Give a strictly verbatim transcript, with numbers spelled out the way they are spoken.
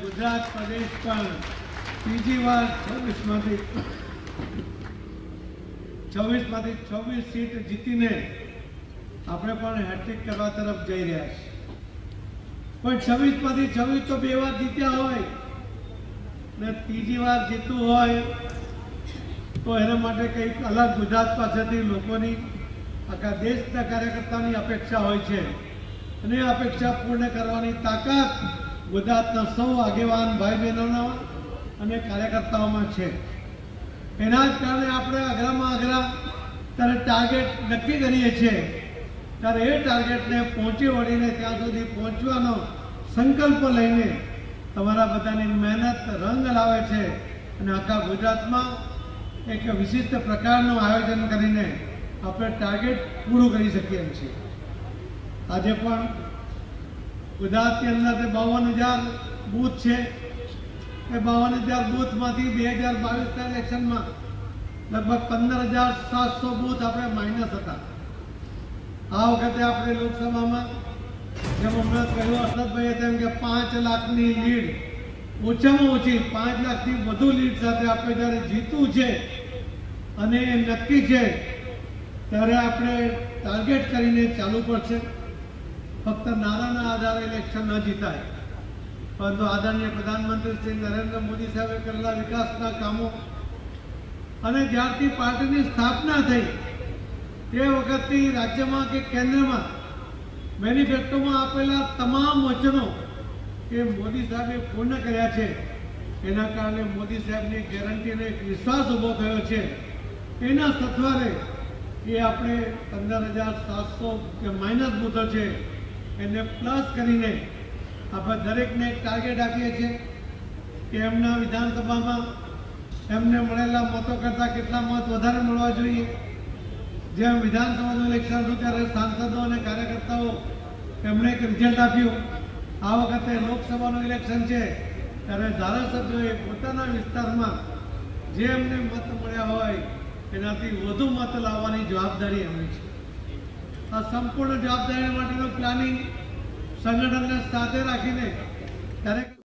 ગુજરાત પ્રદેશ પણ ત્રીજી વાર છવ્વીસમાંથી છવ્વીસમાંથી છવ્વીસ સીટ જીતીને આપણે પણ હેટ્રિક કરવા તરફ જઈ રહ્યા છીએ। પણ છવ્વીસમાંથી છવ્વીસ તો બે વાર જીત્યા હોય ને ત્રીજી વાર જીતવું હોય તો એના માટે કંઈક અલગ ગુજરાત પાસેથી લોકોની આખા દેશના કાર્યકર્તાની અપેક્ષા હોય છે અને એ અપેક્ષા પૂર્ણ કરવાની તાકાત ગુજરાતના સૌ આગેવાન ભાઈ બહેનોના અને કાર્યકર્તાઓમાં છે। એના જ કારણે આપણે અઘરામાં અઘરા ત્યારે ટાર્ગેટ નક્કી કરીએ છીએ ત્યારે એ ટાર્ગેટને પહોંચી વળીને ત્યાં સુધી પહોંચવાનો સંકલ્પ લઈને તમારા બધાની મહેનત રંગ લાવે છે અને આખા ગુજરાતમાં એક વિશિષ્ટ પ્રકારનું આયોજન કરીને આપણે ટાર્ગેટ પૂરું કરી શકીએ એમ છીએ। આજે પણ ગુજરાતની અંદર બાવન હજાર બૂથ છે એ બાવન હજાર બૂથમાંથી બે હજાર બાવીસના ઇલેક્શનમાં લગભગ પંદર હજાર સાતસો બૂથ આપણે માઇનસ હતા। આ વખતે આપણે લોકસભામાં જેમ હમણાં કહ્યું હર્ષદભાઈએ તેમ કે પાંચ લાખની લીડ ઓછામાં ઓછી પાંચ લાખથી વધુ લીડ સાથે આપણે જ્યારે જીતવું છે અને એ નક્કી છે ત્યારે આપણે ટાર્ગેટ કરીને ચાલુ પડશે। ફક્ત નારાના આધારે ઇલેક્શન ન જીતાય પરંતુ આદરણીય પ્રધાનમંત્રી શ્રી નરેન્દ્ર મોદી સાહેબે કરેલા વિકાસના કામો અને જ્યારથી પાર્ટીની સ્થાપના થઈ તે વખતથી રાજ્યમાં કે કેન્દ્રમાં મેનિફેસ્ટોમાં આપેલા તમામ વચનો એ મોદી સાહેબે પૂર્ણ કર્યા છે। એના કારણે મોદી સાહેબની ગેરંટીનો એક વિશ્વાસ ઊભો થયો છે। એના સથવારે એ આપણે પંદર હજાર સાતસો જે માઇનસ બૂથો છે એને પ્લસ કરીને આપણે દરેકને એક ટાર્ગેટ આપીએ છીએ કે એમના વિધાનસભામાં એમને મળેલા મતો કરતાં કેટલા મત વધારે મળવા જોઈએ। જેમ વિધાનસભાનું ઇલેક્શન હતું ત્યારે સાંસદો અને કાર્યકર્તાઓ એમણે એક રિઝલ્ટ આપ્યું। આ વખતે લોકસભાનું ઇલેક્શન છે ત્યારે ધારાસભ્યોએ પોતાના વિસ્તારમાં જે એમને મત મળ્યા હોય એનાથી વધુ મત લાવવાની જવાબદારી એમની છે। આ સંપૂર્ણ જવાબદારી માટેનું પ્લાનિંગ સંગઠનને સાથે રાખીને દરેક